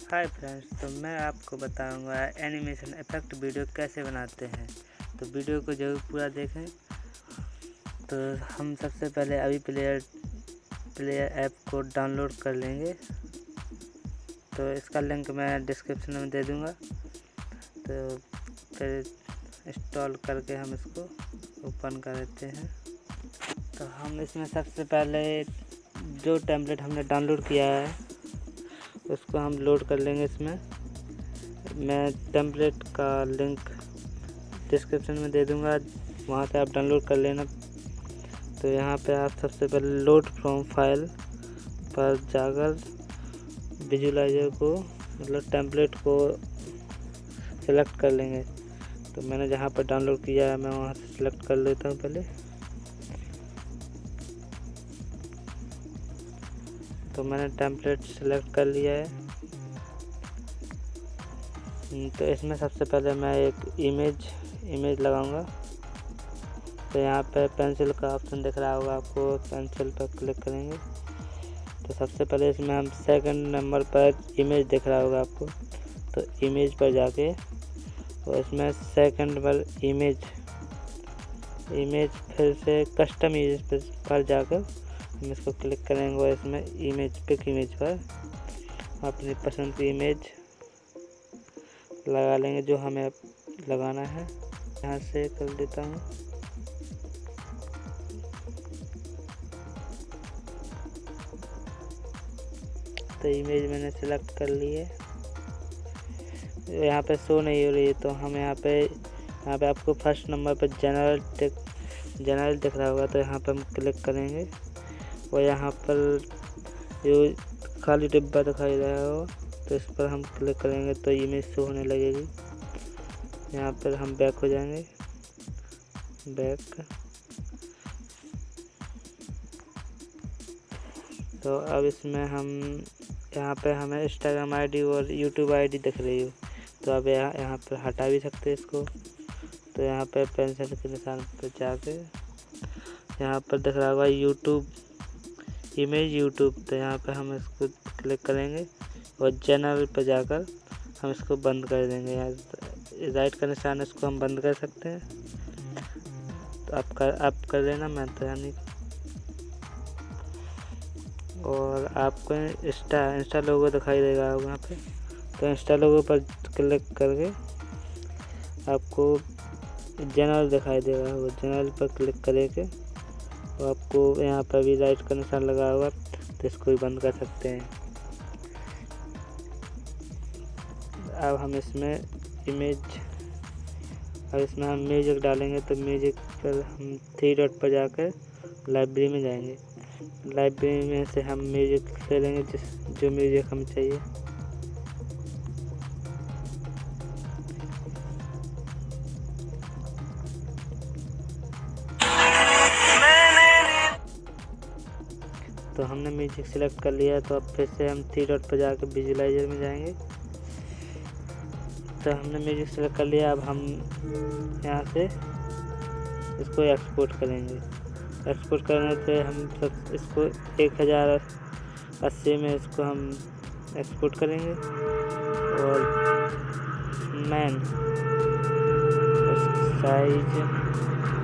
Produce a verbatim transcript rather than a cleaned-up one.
Hi friends, तो मैं आपको बताऊंगा एनिमेशन इफेक्ट वीडियो कैसे बनाते हैं। तो वीडियो को जरूर पूरा देखें। तो हम सबसे पहले अभी प्लेयर प्लेयर ऐप को डाउनलोड कर लेंगे। तो इसका लिंक मैं डिस्क्रिप्शन में दे दूंगा। तो फिर इंस्टॉल करके हम इसको ओपन कर लेते हैं। तो हम इसमें सबसे पहले जो टेम्पलेट हमने डाउनलोड किया है उसको हम लोड कर लेंगे। इसमें मैं टेम्पलेट का लिंक डिस्क्रिप्शन में दे दूंगा, वहाँ से आप डाउनलोड कर लेना। तो यहाँ पे आप सबसे पहले लोड फ्रॉम फाइल पर जाकर विजुलाइजर को मतलब टेम्पलेट को सेलेक्ट कर लेंगे। तो मैंने जहाँ पर डाउनलोड किया है मैं वहाँ से सेलेक्ट कर लेता हूँ पहले। तो मैंने टेम्पलेट सेलेक्ट कर लिया है। तो इसमें सबसे पहले मैं एक इमेज इमेज लगाऊंगा। तो यहाँ पे पेंसिल का ऑप्शन दिख रहा होगा आपको, पेंसिल पर क्लिक करेंगे। तो सबसे पहले इसमें हम सेकंड नंबर पर इमेज दिख रहा होगा आपको, तो इमेज पर जाके और इसमें सेकंड पर इमेज इमेज फिर से कस्टम इमेज पर जाकर हम इसको क्लिक करेंगे और इसमें इमेज पिक इमेज पर अपनी पसंद की इमेज लगा लेंगे जो हमें लगाना है। यहाँ से कर देता हूँ। तो इमेज मैंने सेलेक्ट कर ली है। यहाँ पे शो नहीं हो रही है, तो हम यहाँ पे यहाँ पे आपको फर्स्ट नंबर पर जनरल जनरल दिख रहा होगा। तो यहाँ पे हम क्लिक करेंगे और यहाँ पर जो खाली डिब्बा दिखाई दे रहा हो तो इस पर हम क्लिक करेंगे तो इमेज शो होने लगेगी। यहाँ पर हम बैक हो जाएंगे, बैक। तो अब इसमें हम यहाँ पे हमें इंस्टाग्राम आईडी और यूट्यूब आईडी दिख रही हो, तो अब यहाँ यहाँ पर हटा भी सकते हैं इसको। तो यहाँ पे पेंसिल के निशान पर जाके यहाँ पर दिख रहा होगा यूट्यूब इमेज यूट्यूब। तो यहाँ पे हम इसको क्लिक करेंगे और जनरल पर जाकर हम इसको बंद कर देंगे। यहाँ राइट का निशान, इसको हम बंद कर सकते हैं। तो आप कर आप कर लेना, मैं तो यानी। और आपको इंस्टा इंस्टा लोगो दिखाई देगा यहाँ पे। तो इंस्टा लोगो पर क्लिक करके आपको जनरल दिखाई देगा होगा, जनरल पर क्लिक करेंगे तो आपको यहाँ पर भी राइट का निशान लगा होगा, तो इसको भी बंद कर सकते हैं। अब हम इसमें इमेज अब इसमें हम म्यूजिक डालेंगे। तो म्यूजिक पर हम थ्री डॉट पर जाकर लाइब्रेरी में जाएंगे। लाइब्रेरी में से हम म्यूजिक ले लेंगे जिस जो म्यूजिक हमें चाहिए। तो हमने म्यूजिक सिलेक्ट कर लिया। तो अब फिर से हम थ्री डॉट पर जाकर विजुलाइजर में जाएंगे। तो हमने म्यूजिक सेलेक्ट कर लिया। अब हम यहाँ से इसको एक्सपोर्ट करेंगे। एक्सपोर्ट करने से हम सब इसको एक हज़ार अस्सी में इसको हम एक्सपोर्ट करेंगे। और मैन साइज